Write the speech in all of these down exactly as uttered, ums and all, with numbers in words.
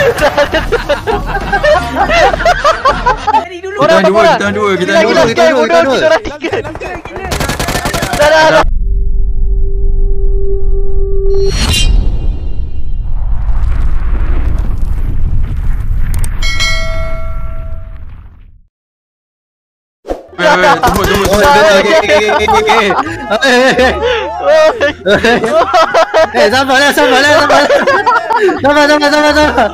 Cari dulu. Kita dua, kita dua, kita dua, Kita kita dua, kita dua. orang tiga. Gila. Dah dah dah. Tunggu, tunggu, Oh, tunggu. okey okey okey okey. Eh, sabarlah, sabarlah, sabarlah. Sabar, sabar, sabar, sabar.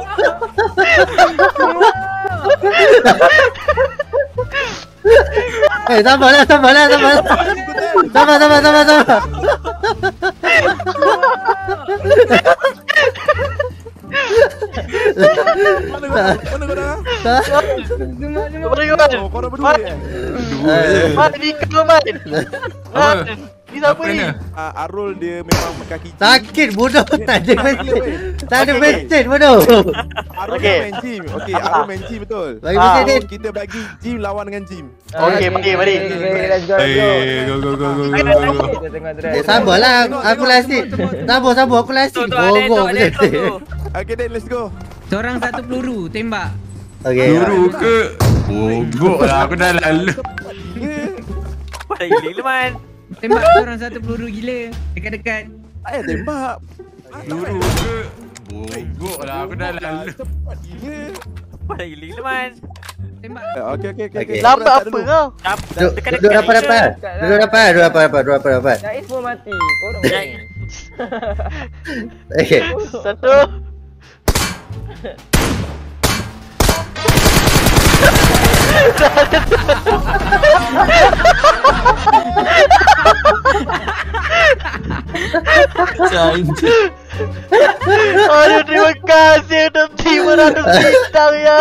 Eh, sabarlah, sabarlah, sabarlah. Sabar, sabar, sabar, sabar. Mana kau? Mana kau dah? Boleh kau. Oh, korang berdua ya? Dua je. Mana ni kau main? Apa? Ni siapa Apa ni? ni? Ah, Arul dia memang kaki gym. Sakit bodoh, tak ada mesin. Tak ada mesin bodoh. Arul Okey. main gym. Okey, Arul main gym betul. Bagi Ah. mesin So, kita bagi gym lawan dengan gym. Okey, mari mari. Let's go, let's go. Eh, go, go, go, go, go, go, go. Kita tengok dress. Eh, sabarlah, aku lasik. Sabar, sabar, aku lasik. Bogor macam tu. Okay, then let's go. Seorang satu peluru, tembak. Okey. Peluru ke? Bogor lah, aku dah lalu. Pada gila man. Tembak seorang satu peluru gila. Dekat-dekat. Tak payah tembak. Peluru ke? Bogor lah, aku dah lalu. Cepat gila. Pada gila man. Tembak. Eh, Okey, okey, okey. Okey. Lambat apa kau? Duduk duduk dapat dapat. Duduk dapat, duduk dapat dapat, duduk dapat dapat. Jais pun mati. Korang Okey. Satu. Cantik. Aduh, terima kasih untuk tim beratus bintang ya.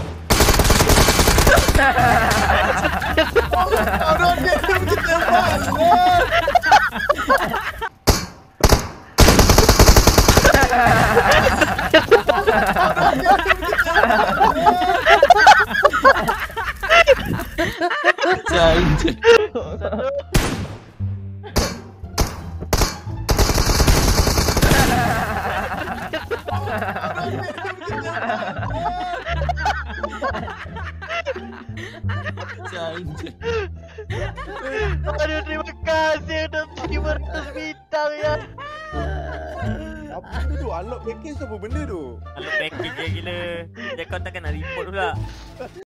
Arul dia pergi tembak. Cantik. Cantik. Aduh, terima kasih untuk tim beratus bintang ya. Apa benda tu? Unlock package tu apa benda tu? Kalau packing dia gila. Dia kau takkan nak report pula.